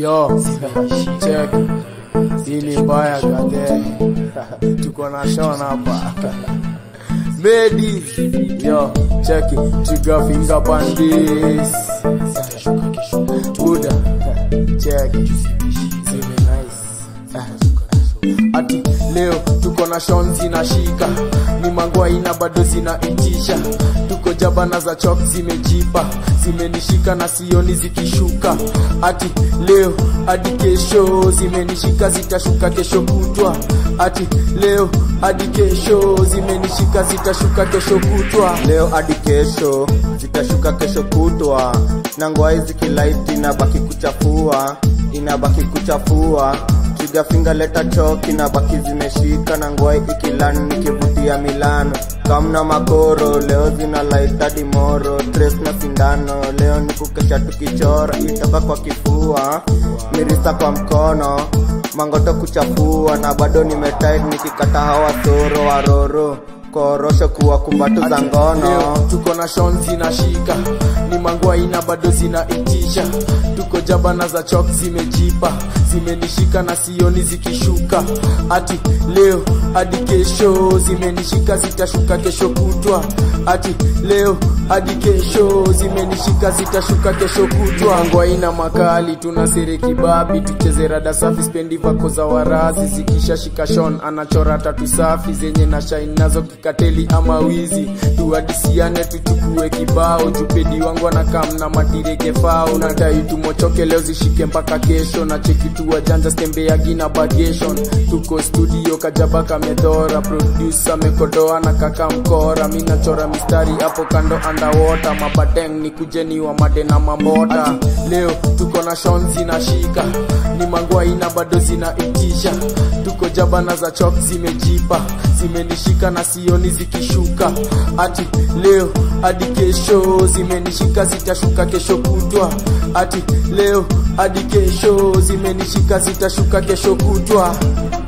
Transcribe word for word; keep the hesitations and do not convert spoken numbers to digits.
Yo, check. Hili mbaya gade. Tuko na Sean hapa. Medi. Yo, check it. Trigger finger bandits. Buda. Check it. Zime nice. Ati leo tuko na Sean zinashika. Ni mangwa ina bado zinaitisha. Tuko jabana za chok zimejipa. Zimenishika na sioni zikishuka. Ati leo hadi kesho zimenishika zitashuka kesho kutwa. Ati leo hadi kesho zimenishika zitashuka kesho kutwa. Leo hadi kesho zitashuka kesho kutwa. Na ngwai zikilight inabaki kuchafua, inabaki kuchafua. Trigger finger leta choki na baki zimeshika. Na ngwai ikilan nikivutia Milano. Kamna makoro leo zina light hadi moro. Dress na sindano leo nikukesha tukichora. Itaba kwa kifua, mirisa kwa mkono, mangoto kuchafua. Na bado nimetight nikikata hawa soro waroro. Korosho kuwa kumbatu za ngono. Tuko na Sean zinashika. Ni mangwa ina bado zinaitisha. Tuko jabana za chok zimejipa. Zimenishika na sioni zikishuka. Ati leo hadi kesho zimenishika zitashuka kesho kutwa. Ati leo hadi kesho zimenishika zitashuka kesho kutwa. Mangwa ina makali tunasere kibabi. Tucheze rada safi spendi vako za warazi. Zikisha shika Sean anachora tatu safi. Zenye na shine nazo kikateli ama wizi. Tuadisiane tuchukue kibao. Jupedi wangu anakam na matireke fao. Nadai tumochoke leo zishike mpaka kesho. Na cheki tu wajanja stembea gina bagation. Tuko studio kajabaka medora. Producer mekodoa na kaka mkora. Mina chora mistari hapo kando underwater. Mabadeng ni kujeni wa made na mamota. Ati leo tuko na Sean zinashika. Ni mangwa ina bado zinaitisha. Tuko jabana za chok zimejipa. Zimenishika na sioni zikishuka. Ati leo hadi kesho zimenishika zitashuka kesho kutwa. Ati leo hadi kesho zimenishika zitashuka kesho kutwa.